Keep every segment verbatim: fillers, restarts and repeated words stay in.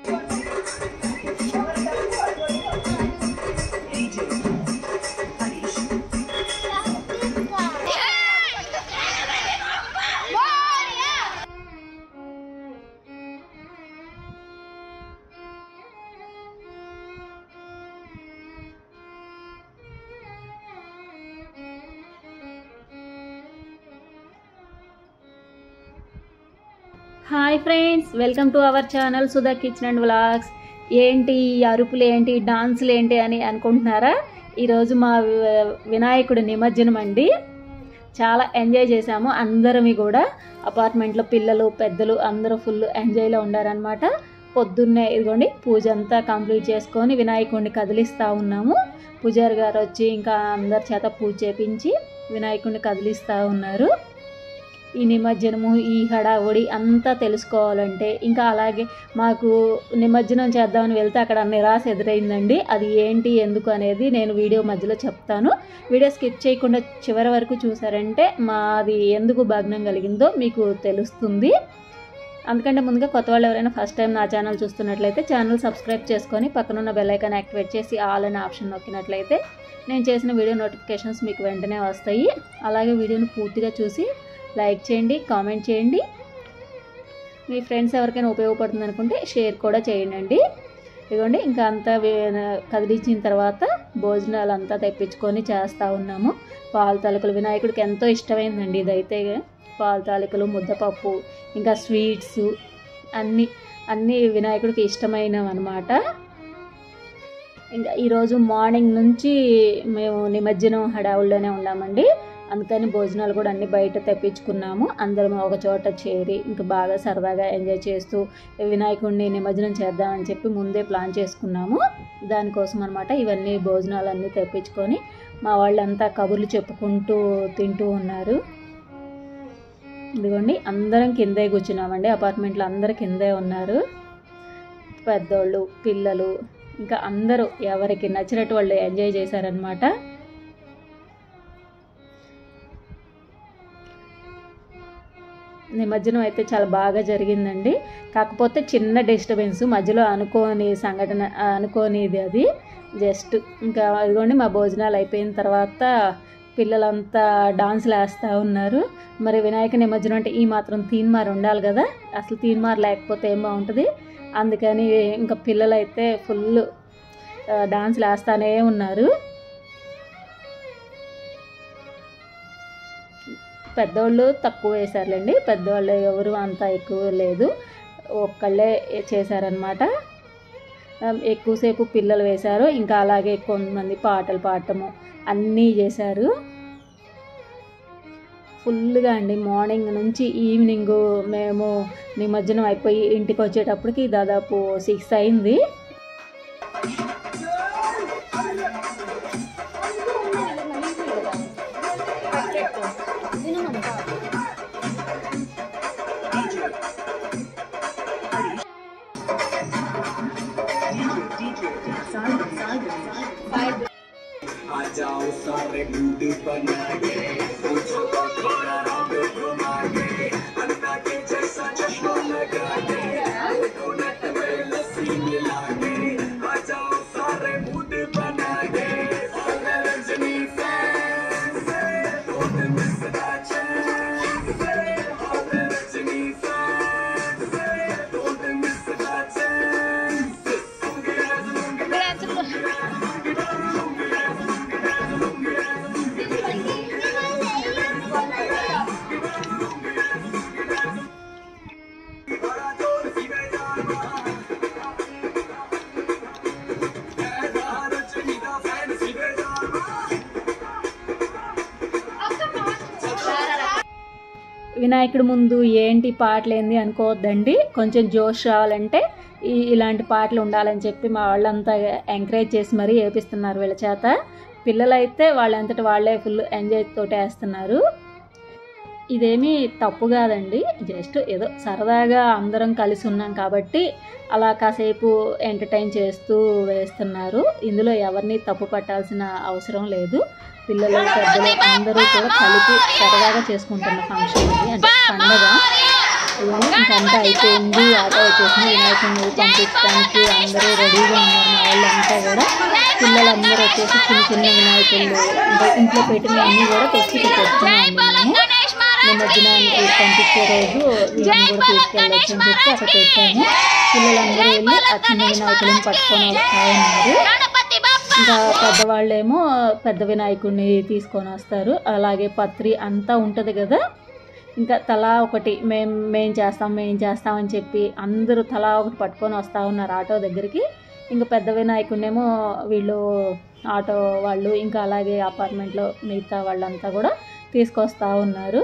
Hi friends, welcome to our channel Sudha kitchen and vlogs. ఏంటి అరుపులు ఏంటి డాన్సులు ఏంటి అని అనుకుంటున్నారా? ఈరోజు మా వినాయకుడి నిమజ్జనం అండి. చాలా ఎంజాయ్ చేశాము అందరమి కూడా. అపార్ట్మెంట్లో పిల్లలు పెద్దలు అందరూ ఫుల్ ఎంజాయ్లో ఉండారనమాట. పొద్దున్నే ఇదిగోండి పూజ అంతా కంప్లీట్ చేసుకొని వినాయకుడిని కదిలిస్తూ ఉన్నాము. పూజారి గారు వచ్చి ఇంకా అందరి చేత పూజ చేపించి వినాయకుడిని కదిలిస్తూ ఉన్నారు. ఈ నిమజ్జనము ఈ హడావుడి అంతా తెలుసుకోవాలంటే ఇంకా అలాగే మాకు నిమజ్జనం చేద్దామని వెళ్తే అక్కడ నిరాశ ఎదురైందండి. అది ఏంటి ఎందుకు అనేది నేను వీడియో మధ్యలో చెప్తాను. వీడియో స్కిప్ చేయకుండా చివరి వరకు చూసారంటే మాది ఎందుకు భగ్నం కలిగిందో మీకు తెలుస్తుంది. అందుకంటే ముందుగా కొత్త వాళ్ళు ఎవరైనా ఫస్ట్ టైం నా ఛానల్ చూస్తున్నట్లయితే ఛానల్ సబ్స్క్రైబ్ చేసుకొని పక్కనున్న బెల్ ఐకాన్ యాక్టివేట్ చేసి ఆల్ అనే ఆప్షన్ నొక్కినట్లయితే నేను చేసిన వీడియో నోటిఫికేషన్స్ మీకు వెంటనే వస్తాయి. అలాగే వీడియోని పూర్తిగా చూసి లైక్ చేయండి, కామెంట్ చేయండి. మీ ఫ్రెండ్స్ ఎవరికైనా ఉపయోగపడుతుంది అనుకుంటే షేర్ కూడా చేయండి. ఇదిగోండి ఇంకా అంతా కదిలించిన తర్వాత భోజనాలు అంతా తెప్పించుకొని చేస్తూ ఉన్నాము. పాల తాలికలు వినాయకుడికి ఎంతో ఇష్టమైందండి. ఇదైతే పాల తాలికలు, ముద్దపప్పు, ఇంకా స్వీట్స్ అన్నీ అన్నీ వినాయకుడికి ఇష్టమైనవి అనమాట. ఇంకా ఈరోజు మార్నింగ్ నుంచి మేము నిమజ్జనం హడావుల్లోనే ఉన్నామండి. అందుకని భోజనాలు కూడా అన్నీ బయట తెప్పించుకున్నాము. అందరం ఒక చోట చేరి ఇంకా బాగా సరదాగా ఎంజాయ్ చేస్తూ వినాయకుడిని నిమజ్జనం చేద్దామని చెప్పి ముందే ప్లాన్ చేసుకున్నాము. దానికోసం అనమాట ఇవన్నీ భోజనాలు అన్నీ తెప్పించుకొని మా వాళ్ళంతా కబుర్లు చెప్పుకుంటూ తింటూ ఉన్నారు. ఇదిగోండి అందరం కిందే కూర్చున్నామండి. అపార్ట్మెంట్లో అందరు కిందే ఉన్నారు. పెద్దోళ్ళు పిల్లలు ఇంకా అందరూ ఎవరికి నచ్చినట్టు వాళ్ళు ఎంజాయ్ చేశారనమాట. నిమజ్జనం అయితే చాలా బాగా జరిగిందండి. కాకపోతే చిన్న డిస్టర్బెన్స్ మధ్యలో అనుకోని సంఘటన అనుకోనిది అది. జస్ట్ ఇంకా ఇదిగోండి మా భోజనాలు అయిపోయిన తర్వాత పిల్లలంతా డాన్స్లు వేస్తూ ఉన్నారు. మరి వినాయక నిమజ్జనం అంటే ఈ మాత్రం తీన్మార్ ఉండాలి కదా. అసలు తీన్మార్ లేకపోతే ఏం బాగుంటుంది. అందుకని ఇంకా పిల్లలు అయితే ఫుల్ డాన్స్లు వేస్తూనే ఉన్నారు. పెద్దవాళ్ళు తక్కువ వేశారులేండి. పెద్దవాళ్ళు ఎవరు అంత ఎక్కువ లేదు, ఒక్కళ్ళే చేశారనమాట. ఎక్కువసేపు పిల్లలు వేశారు. ఇంకా అలాగే కొంతమంది పాటలు పాడటము అన్నీ చేశారు. ఫుల్గా అండి మార్నింగ్ నుంచి ఈవినింగ్ మేము నిమజ్జనం అయిపోయి ఇంటికి వచ్చేటప్పటికి దాదాపు సిక్స్ అయింది. जाओ सारे मूड बना के मुझको थोड़ा राउंड घुमा के अन्ना के जैसा चश्मा लगा के कोनट में लस्सी मिला के आ जाओ सारे मूड बना के और Rajni fans don't miss the chance और Rajni fans don't miss the chance వినాయకుడి ముందు ఏంటి పాటలు ఏంది అనుకోవద్దండి. కొంచెం జోష్ రావాలంటే ఈ ఇలాంటి పాటలు ఉండాలని చెప్పి మా వాళ్ళంతా ఎంకరేజ్ చేసి మరీ వేపిస్తున్నారు వీళ్ళ చేత. పిల్లలైతే వాళ్ళంతటి వాళ్ళే ఫుల్ ఎంజాయ్ తోటి వేస్తున్నారు. ఇదేమీ తప్పు కాదండి, జస్ట్ ఏదో సరదాగా అందరం కలిసి ఉన్నాం కాబట్టి అలా కాసేపు ఎంటర్టైన్ చేస్తూ వేస్తున్నారు. ఇందులో ఎవరిని తప్పు పట్టాల్సిన అవసరం లేదు. పిల్లలు పెద్దలు అందరూ కూడా కలిపి సరదాగా చేసుకుంటున్న ఫంక్షన్ ఇది, అంటే పండగ. ఇంకంతా అయిపోయింది, ఆటో వచ్చేసింది. వినాయకుడిని పంపించడానికి అందరూ రెడీగా ఉన్నారు. మా వాళ్ళంతా కూడా పిల్లలందరూ వచ్చేసి చిన్న చిన్న వినాయకుళ్ళు అంటే ఇంట్లో పెట్టిన అన్నీ కూడా తెచ్చి పెట్టుకున్నాము. మేము నిమజ్జనానికి పంపించే రోజు వీళ్ళని కూడా తీసుకెళ్ళొచ్చు అని చెప్పి అక్కడ పెట్టాము. పిల్లలందరూ వెళ్ళి ఆ చిన్న వినాయకులను పట్టుకొని వస్తూ ఉన్నారు. ఇంకా పెద్దవాళ్ళేమో పెద్ద వినాయకుడిని తీసుకొని వస్తారు. అలాగే పత్రి అంతా ఉంటుంది కదా, ఇంకా తలా ఒకటి మేము మేము చేస్తాం మేము చేస్తామని చెప్పి అందరూ తలా ఒకటి పట్టుకొని వస్తూ ఉన్నారు ఆటో దగ్గరికి. ఇంకా పెద్ద వినాయకుడినేమో వీళ్ళు ఆటో వాళ్ళు ఇంకా అలాగే అపార్ట్మెంట్లో మిగతా వాళ్ళంతా కూడా తీసుకొస్తూ ఉన్నారు.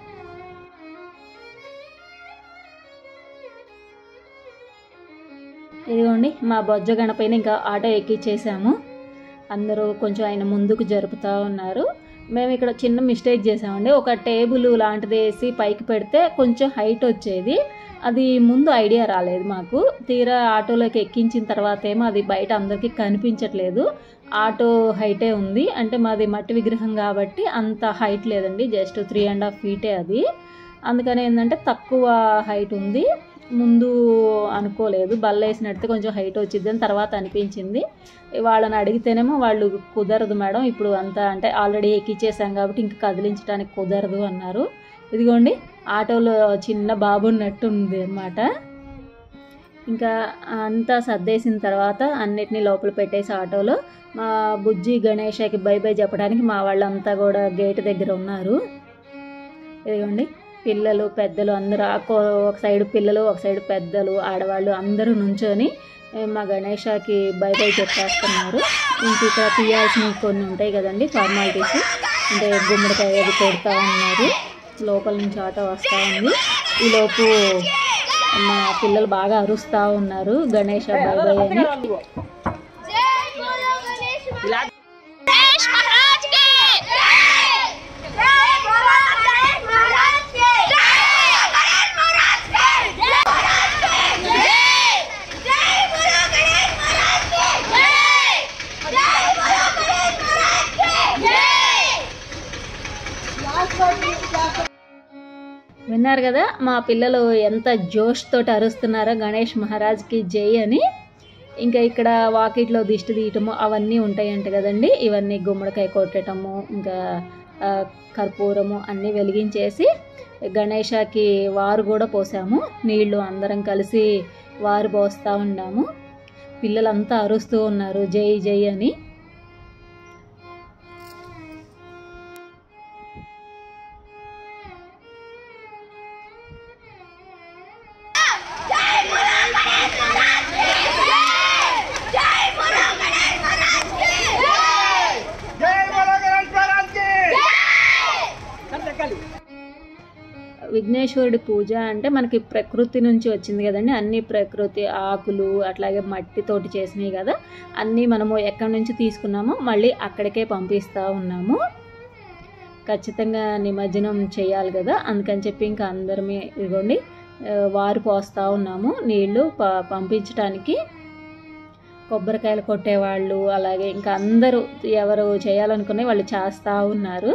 ఇదిగోండి మా బొజ్జ గణపైన ఇంకా ఆటో ఎక్కిచ్చేసాము. అందరూ కొంచెం ఆయన ముందుకు జరుపుతూ ఉన్నారు. మేము ఇక్కడ చిన్న మిస్టేక్ చేసామండి. ఒక టేబుల్ లాంటిది వేసి పైకి పెడితే కొంచెం హైట్ వచ్చేది. అది ముందు ఐడియా రాలేదు మాకు. తీరా ఆటోలోకి ఎక్కించిన తర్వాత ఏమో అది బయట అందరికీ కనిపించట్లేదు. ఆటో హైటే ఉంది. అంటే మాది మట్టి విగ్రహం కాబట్టి అంత హైట్ లేదండి, జస్ట్ త్రీ అండ్ హాఫ్ ఫీటే అది. అందుకని ఏంటంటే తక్కువ హైట్ ఉంది. ముందు అనుకోలేదు, బల్ల వేసినట్టు కొంచెం హైట్ వచ్చింది అని తర్వాత అనిపించింది. వాళ్ళని అడిగితేనేమో వాళ్ళు కుదరదు మేడం, ఇప్పుడు అంతా అంటే ఆల్రెడీ ఎక్కిచ్చేసాం కాబట్టి ఇంక కదిలించడానికి కుదరదు అన్నారు. ఇదిగోండి ఆటోలో చిన్న బాబు ఉన్నట్టు ఉంది అన్నమాట. ఇంకా అంతా సర్దేసిన తర్వాత అన్నిటినీ లోపల పెట్టేసి ఆటోలో మా బుజ్జి గణేషకి బై బై చెప్పడానికి మా వాళ్ళంతా కూడా గేట్ దగ్గర ఉన్నారు. ఇదిగోండి పిల్లలు పెద్దలు అందరూ ఒక సైడ్ పిల్లలు ఒక సైడ్ పెద్దలు ఆడవాళ్ళు అందరూ నుంచొని మా గణేషకి బై బై చెప్పేస్తున్నారు. ఇంక ఇక్కడ తీయాల్సినవి కొన్ని ఉంటాయి కదండి ఫార్మాలిటీస్, అంటే గుమ్మడికాయ అది కొడుతూ ఉన్నారు. లోపల నుంచి ఆటో వస్తూ ఉంది. ఈలోపు మా పిల్లలు బాగా అరుస్తూ ఉన్నారు గణేష బై బై అని. విన్నారు కదా మా పిల్లలు ఎంత జోష్ తోటి అరుస్తున్నారో గణేష్ మహారాజ్కి జై అని. ఇంకా ఇక్కడ వాకిట్లో దిష్టి తీయటము అవన్నీ ఉంటాయంట కదండి. ఇవన్నీ గుమ్మడికాయ కొట్టటము ఇంకా కర్పూరము అన్నీ వెలిగించేసి గణేషకి వారు కూడా పోసాము. నీళ్లు అందరం కలిసి వారు పోస్తూ ఉన్నాము. పిల్లలంతా అరుస్తూ ఉన్నారు జై జై అని. విఘ్నేశ్వరుడి పూజ అంటే మనకి ప్రకృతి నుంచి వచ్చింది కదండి. అన్ని ప్రకృతి ఆకులు అట్లాగే మట్టితోటి చేసినవి కదా, అన్నీ మనము ఎక్కడి నుంచి తీసుకున్నామో మళ్ళీ అక్కడికే పంపిస్తూ ఉన్నాము. ఖచ్చితంగా నిమజ్జనం చేయాలి కదా, అందుకని చెప్పి ఇంకా అందరమే ఇదిగోండి వారు పోస్తూ ఉన్నాము నీళ్లు ప పంపించడానికి. కొబ్బరికాయలు కొట్టేవాళ్ళు అలాగే ఇంకా అందరూ ఎవరు చేయాలనుకునే వాళ్ళు చేస్తూ ఉన్నారు.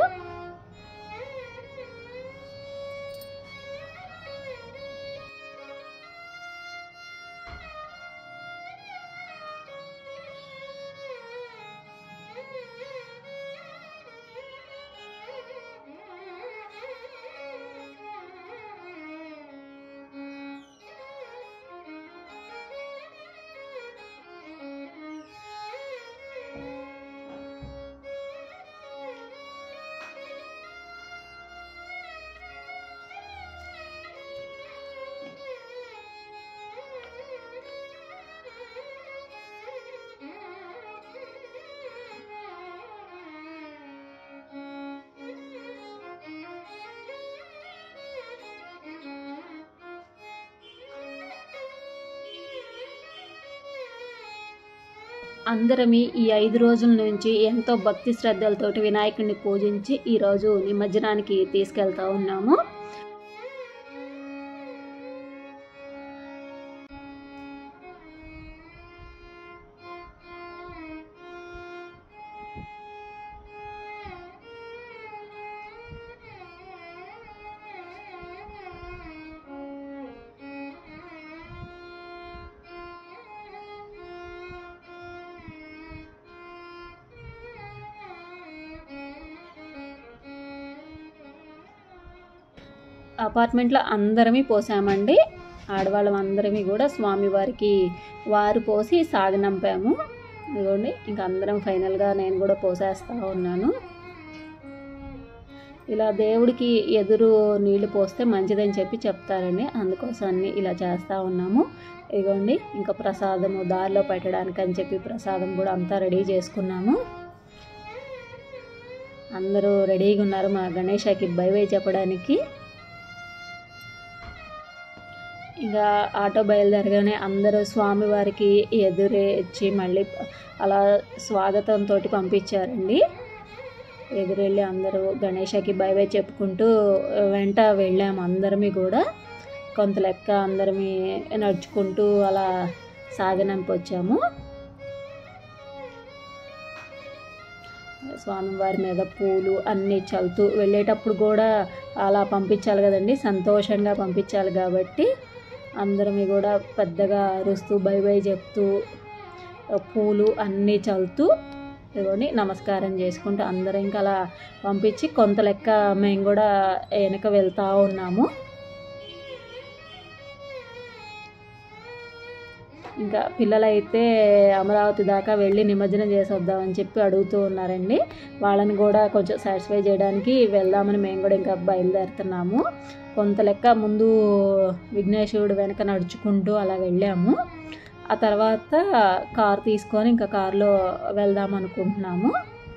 అందరమీ ఈ ఐదు రోజుల నుంచి ఎంతో భక్తి శ్రద్ధలతోటి వినాయకుడిని పూజించి ఈరోజు నిమజ్జనానికి తీసుకెళ్తా ఉన్నాము. అపార్ట్మెంట్లో అందరమీ పోసామండి. ఆడవాళ్ళం అందరమీ కూడా స్వామివారికి వారు పోసి సాగనంపాము. ఇదిగోండి ఇంకా అందరం ఫైనల్గా నేను కూడా పోసేస్తూ ఉన్నాను. ఇలా దేవుడికి ఎదురు నీళ్లు పోస్తే మంచిదని చెప్పి చెప్తారండి, అందుకోసాన్ని ఇలా చేస్తూ ఉన్నాము. ఇదిగోండి ఇంకా ప్రసాదము దారిలో పెట్టడానికి అని చెప్పి ప్రసాదం కూడా అంతా రెడీ చేసుకున్నాము. అందరూ రెడీగా ఉన్నారు మా గణేషకి బై బై చెప్పడానికి. ఇంకా ఆటో బయలుదేరగానే అందరూ స్వామివారికి ఎదురే ఇచ్చి మళ్ళీ అలా స్వాగతంతో పంపించారండి. ఎదురెళ్ళి అందరూ గణేషకి బై బై చెప్పుకుంటూ వెంట వెళ్ళాము అందరమీ కూడా. కొంత లెక్క అందరమీ నడుచుకుంటూ అలా సాగనంపి వచ్చాము. స్వామివారి మీద పూలు అన్నీ చల్లుతూ వెళ్ళేటప్పుడు కూడా అలా పంపించాలి కదండి, సంతోషంగా పంపించాలి కాబట్టి అందరమీ కూడా పెద్దగా అరుస్తూ బై బై చెప్తూ పూలు అన్నీ చల్లుతూ ఇదిగోండి నమస్కారం చేసుకుంటూ అందరం ఇంకా అలా పంపించి కొంత లెక్క మేము కూడా వెనక వెళ్తూ ఉన్నాము. ఇంకా పిల్లలైతే అమరావతి దాకా వెళ్ళి నిమజ్జనం చేసి వద్దామని చెప్పి అడుగుతూ ఉన్నారండి. వాళ్ళని కూడా కొంచెం సాటిస్ఫై చేయడానికి వెళ్దామని మేము కూడా ఇంకా బయలుదేరుతున్నాము. కొంత లెక్క ముందు విఘ్నేశ్వరుడు వెనక నడుచుకుంటూ అలా వెళ్ళాము. ఆ తర్వాత కారు తీసుకొని ఇంకా కారులో వెళ్దాం అనుకుంటున్నాము.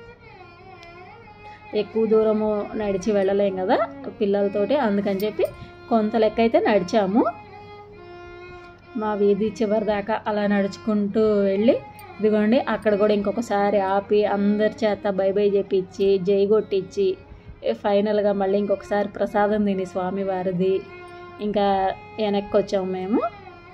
ఎక్కువ దూరము నడిచి వెళ్ళలేం కదా పిల్లలతోటి, అందుకని చెప్పి కొంత లెక్క అయితే నడిచాము. మా వీధి చివరి దాకా అలా నడుచుకుంటూ వెళ్ళి ఇదిగోండి అక్కడ కూడా ఇంకొకసారి ఆపి అందరి చేత బై బై చెప్పించి జై కొట్టించి ఫైనల్గా మళ్ళీ ఇంకొకసారి ప్రసాదం తిని స్వామివారిది ఇంకా వెనక్కి వచ్చాము మేము.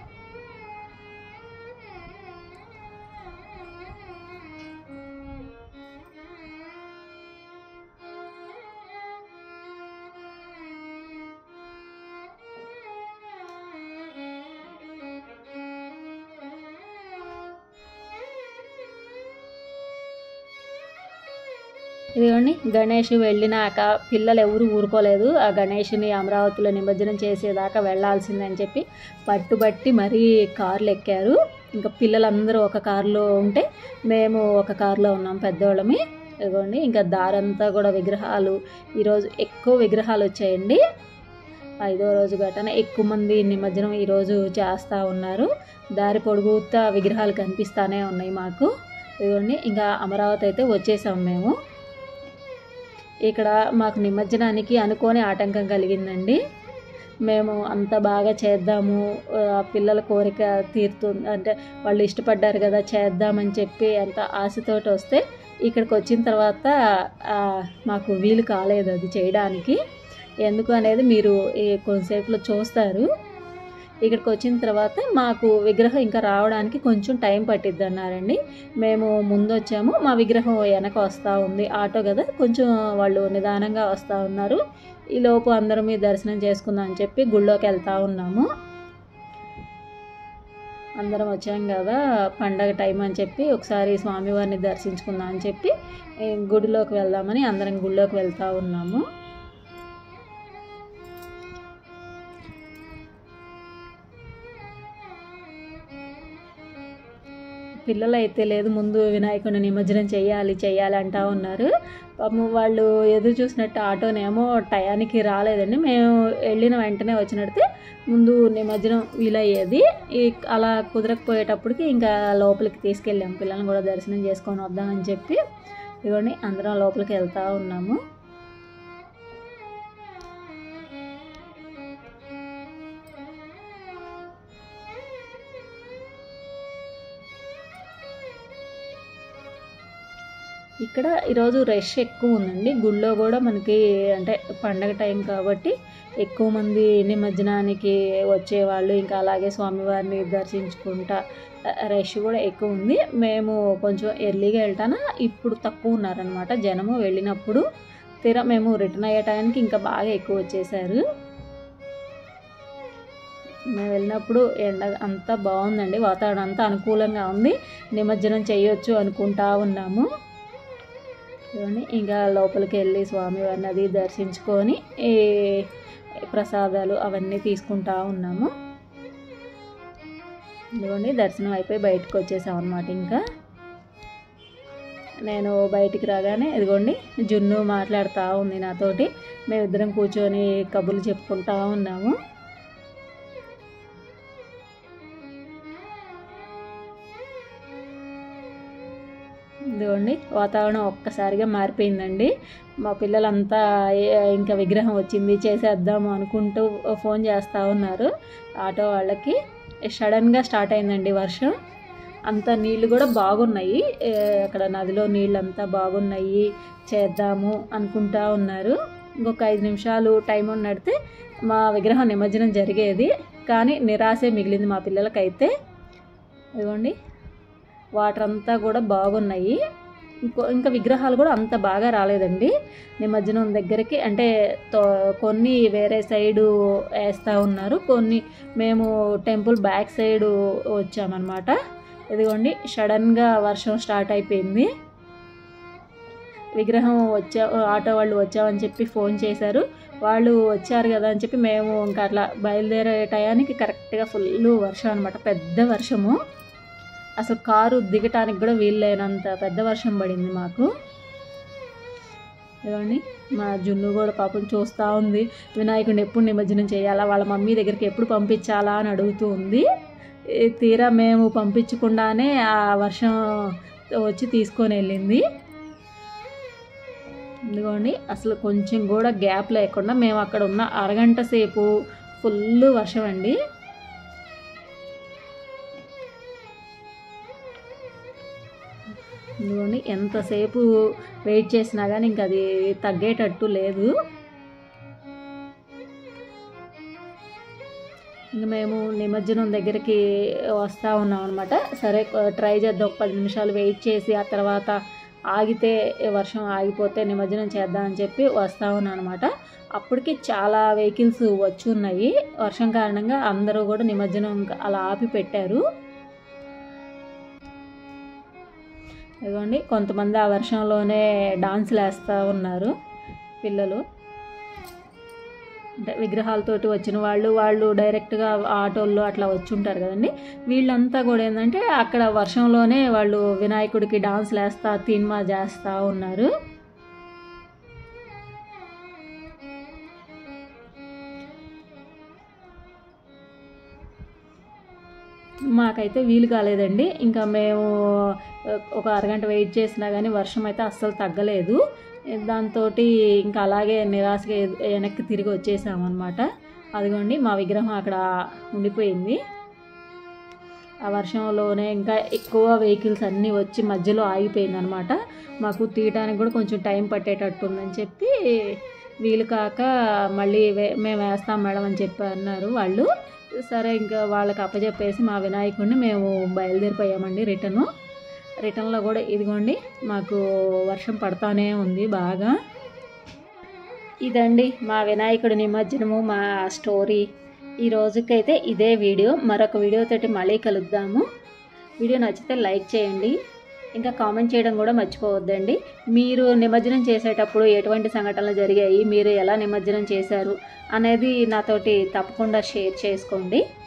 ఇదిగోండి గణేష్ వెళ్ళినాక పిల్లలు ఎవరు ఊరుకోలేదు. ఆ గణేష్ని అమరావతిలో నిమజ్జనం చేసేదాకా వెళ్ళాల్సిందని చెప్పి పట్టుబట్టి మరీ కార్లు ఎక్కారు. ఇంకా పిల్లలందరూ ఒక కారులో ఉంటే మేము ఒక కారులో ఉన్నాం పెద్దోళ్ళమి. ఇదిగోండి ఇంకా దారంతా కూడా విగ్రహాలు, ఈరోజు ఎక్కువ విగ్రహాలు వచ్చాయండి. ఐదో రోజు గటన ఎక్కువ మంది నిమజ్జనం ఈరోజు చేస్తూ ఉన్నారు. దారి పొడుగుతా విగ్రహాలు కనిపిస్తూనే ఉన్నాయి మాకు. ఇదిగోండి ఇంకా అమరావతి అయితే వచ్చేసాం మేము. ఇక్కడ మాకు నిమజ్జనానికి అనుకోని ఆటంకం కలిగిందండి. మేము అంత బాగా చేద్దాము, పిల్లల కోరిక తీరుతుంది అంటే వాళ్ళు ఇష్టపడ్డారు కదా చేద్దామని చెప్పి అంత ఆశతోటి వస్తే ఇక్కడికి వచ్చిన తర్వాత మాకు వీలు కాలేదు అది చేయడానికి. ఎందుకు అనేది మీరు కొంతసేపులో చూస్తారు. ఇక్కడికి వచ్చిన తర్వాత మాకు విగ్రహం ఇంకా రావడానికి కొంచెం టైం పట్టిద్ది అన్నారండి. మేము ముందు వచ్చాము, మా విగ్రహం వెనక వస్తూ ఉంది. ఆటో కదా కొంచెం వాళ్ళు నిదానంగా వస్తూ ఉన్నారు. ఈ లోపు అందరం దర్శనం చేసుకుందాం అని చెప్పి గుళ్ళోకి వెళ్తూ ఉన్నాము. అందరం వచ్చాం కదా పండగ టైం అని చెప్పి ఒకసారి స్వామివారిని దర్శించుకుందాం అని చెప్పి గుడిలోకి వెళ్దామని అందరం గుళ్ళోకి వెళ్తూ ఉన్నాము. పిల్లలు అయితే లేదు ముందు వినాయకుడిని నిమజ్జనం చేయాలి చేయాలి అంటూ ఉన్నారు. పాపం వాళ్ళు ఎదురు చూసినట్టు ఆటోనేమో టయానికి రాలేదండి. మేము వెళ్ళిన వెంటనే వచ్చినట్టు ముందు నిమజ్జనం వీలయ్యేది. ఈ అలా కుదరకపోయేటప్పటికి ఇంకా లోపలికి తీసుకెళ్ళాము. పిల్లల్ని కూడా దర్శనం చేసుకొని వద్దామని చెప్పి ఇదిగోండి అందరం లోపలికి వెళ్తూ ఉన్నాము. ఇక్కడ ఈరోజు రష్ ఎక్కువ ఉందండి. గుళ్ళో కూడా మనకి అంటే పండగ టైం కాబట్టి ఎక్కువ మంది నిమజ్జనానికి వచ్చేవాళ్ళు, ఇంకా అలాగే స్వామివారిని దర్శించుకుంటా రష్ కూడా ఎక్కువ ఉంది. మేము కొంచెం ఎర్లీగా వెళ్తానా ఇప్పుడు తక్కువ ఉన్నారనమాట జనము. వెళ్ళినప్పుడు తీరా మేము రిటర్న్ అయ్యే టైంకి ఇంకా బాగా ఎక్కువ వచ్చేసారు. మేము వెళ్ళినప్పుడు ఎండ అంతా బాగుందండి, వాతావరణం అంతా అనుకూలంగా ఉంది, నిమజ్జనం చేయొచ్చు అనుకుంటా ఉన్నాము. ఇంకా లోపలికి వెళ్ళి స్వామివారిని అది దర్శించుకొని ప్రసాదాలు అవన్నీ తీసుకుంటా ఉన్నాము. ఇదిగోండి దర్శనం అయిపోయి బయటకు వచ్చేసాం అన్నమాట. ఇంకా నేను బయటికి రాగానే ఇదిగోండి జున్ను మాట్లాడుతూ ఉంది నాతోటి. మేమిద్దరం కూర్చొని కబుర్లు చెప్పుకుంటా ఉన్నాము. ఇదిగోండి వాతావరణం ఒక్కసారిగా మారిపోయిందండి. మా పిల్లలంతా ఇంకా విగ్రహం వచ్చింది చేసేద్దాము అనుకుంటూ ఫోన్ చేస్తూ ఉన్నారు. ఆటో వాళ్ళకి సడన్గా స్టార్ట్ అయిందండి వర్షం. అంత నీళ్ళు కూడా బాగున్నాయి, అక్కడ నదిలో నీళ్ళు అంతా బాగున్నాయి, చేద్దాము అనుకుంటా ఉన్నారు. ఇంకొక ఐదు నిమిషాలు టైం నడితే మా విగ్రహం నిమజ్జనం జరిగేది. కానీ నిరాశే మిగిలింది మా పిల్లలకైతే. ఇదిగోండి వాటర్ అంతా కూడా బాగున్నాయి. ఇంకో ఇంకా విగ్రహాలు కూడా అంత బాగా రాలేదండి నిమజ్జనం దగ్గరికి. అంటే కొన్ని వేరే సైడు వేస్తూ ఉన్నారు, కొన్ని మేము టెంపుల్ బ్యాక్ సైడు వచ్చామన్నమాట. ఇదిగోండి సడన్గా వర్షం స్టార్ట్ అయిపోయింది. విగ్రహం వచ్చా ఆటో వాళ్ళు వచ్చామని చెప్పి ఫోన్ చేశారు. వాళ్ళు వచ్చారు కదా అని చెప్పి మేము ఇంకా అట్లా బయలుదేరే టయానికి కరెక్ట్గా ఫుల్ వర్షం అనమాట, పెద్ద వర్షము. అసలు కారు దిగటానికి కూడా వీల్లేనంత పెద్ద వర్షం పడింది మాకు. ఇదిగోండి మా జున్ను కూడా పాపం చూస్తూ ఉంది, వినాయకుడిని ఎప్పుడు నిమజ్జనం చేయాలా, వాళ్ళ మమ్మీ దగ్గరికి ఎప్పుడు పంపించాలా అని అడుగుతూ ఉంది. తీరా మేము పంపించకుండానే ఆ వర్షం వచ్చి తీసుకొని వెళ్ళింది. ఇదిగోండి అసలు కొంచెం కూడా గ్యాప్ లేకుండా మేము అక్కడ ఉన్న అరగంట సేపు ఫుల్ వర్షం అండి. ఇదిగోండి ఎంతసేపు వెయిట్ చేసినా కానీ ఇంకా అది తగ్గేటట్టు లేదు. ఇంకా మేము నిమజ్జనం దగ్గరికి వస్తూ ఉన్నాం అనమాట. సరే ట్రై చేద్దాం, ఒక పది నిమిషాలు వెయిట్ చేసి ఆ తర్వాత ఆగితే వర్షం ఆగిపోతే నిమజ్జనం చేద్దామని చెప్పి వస్తూ ఉన్నాను అనమాట. అప్పటికి చాలా వెహికల్స్ వచ్చి ఉన్నాయి. వర్షం కారణంగా అందరూ కూడా నిమజ్జనం అలా ఆపి పెట్టారు. ఇదిగోండి కొంతమంది ఆ వర్షంలోనే డాన్సులు వేస్తూ ఉన్నారు పిల్లలు. అంటే విగ్రహాలతోటి వచ్చిన వాళ్ళు వాళ్ళు డైరెక్ట్గా ఆటోల్లో అట్లా వచ్చి ఉంటారు కదండి. వీళ్ళంతా కూడా ఏంటంటే అక్కడ వర్షంలోనే వాళ్ళు వినాయకుడికి డాన్సులు వేస్తా తీన్మా చేస్తూ ఉన్నారు. మాకైతే వీలు కాలేదండి. ఇంకా మేము ఒక అరగంట వెయిట్ చేసినా కానీ వర్షం అయితే అస్సలు తగ్గలేదు. దాంతో ఇంకా అలాగే నిరాశగా వెనక్కి తిరిగి వచ్చేసామన్నమాట. అదిగోండి మా విగ్రహం అక్కడ ఉండిపోయింది. ఆ వర్షంలోనే ఇంకా ఎక్కువ వెహికల్స్ అన్నీ వచ్చి మధ్యలో ఆగిపోయింది అనమాట. మాకు తీయడానికి కూడా కొంచెం టైం పట్టేటట్టు ఉందని చెప్పి వీలు కాక మళ్ళీ మేము వేస్తాం మేడం అని చెప్పి అన్నారు వాళ్ళు. సరే ఇంకా వాళ్ళకి అప్పచెప్పేసి మా వినాయకుడిని మేము బయలుదేరిపోయామండి రిటర్ను. రిటర్న్లో కూడా ఇదిగోండి మాకు వర్షం పడతానే ఉంది బాగా. ఇదండి మా వినాయకుడి నిమజ్జనము, మా స్టోరీ. ఈ రోజుకైతే ఇదే వీడియో. మరొక వీడియోతోటి మళ్ళీ కలుద్దాము. వీడియో నచ్చితే లైక్ చేయండి, ఇంకా కామెంట్ చేయడం కూడా మర్చిపోవద్దండి. మీరు నిమజ్జనం చేసేటప్పుడు ఎటువంటి సంఘటనలు జరిగాయి, మీరు ఎలా నిమజ్జనం చేశారు అనేది నాతోటి తప్పకుండా షేర్ చేసుకోండి.